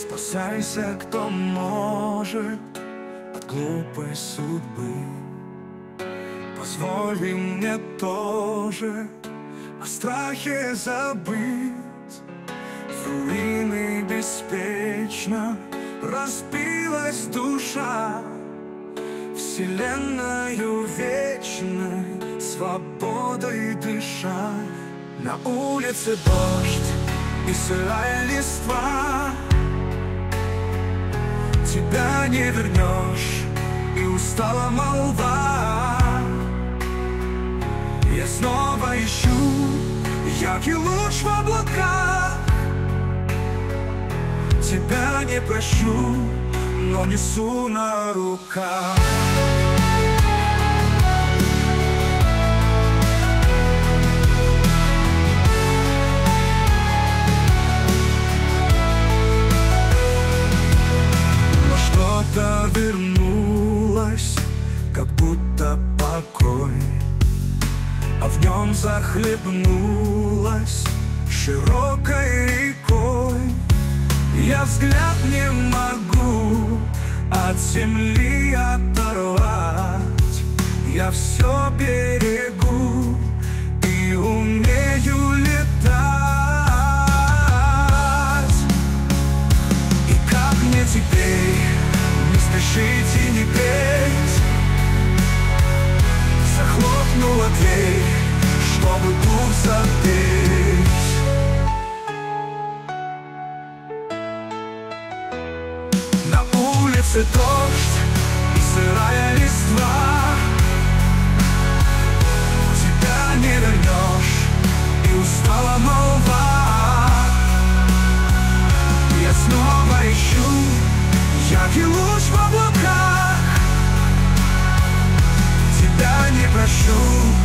Спасайся, кто может, от глупой судьбы. Позволь мне тоже о страхе забыть. В руины беспечно разбилась душа, вселенною вечной свободой дыша. На улице дождь и сырая листва, тебя не вернешь, и устала молва. Я снова ищу яркий луч в облаках, тебя не прощу, но несу на руках. Но что-то вернулось, как будто покой, а в нем захлебнулась широкой рекой. Я взгляд не могу от земли оторвать, я все берегу и умею летать. И как мне теперь не спешить и не петь? Захлопнула дверь, чтобы дух запеть. На улице дождь и сырая листва, тебя не вернешь, и устала молва. Я снова ищу яркий луч в облаках, тебя не прощу,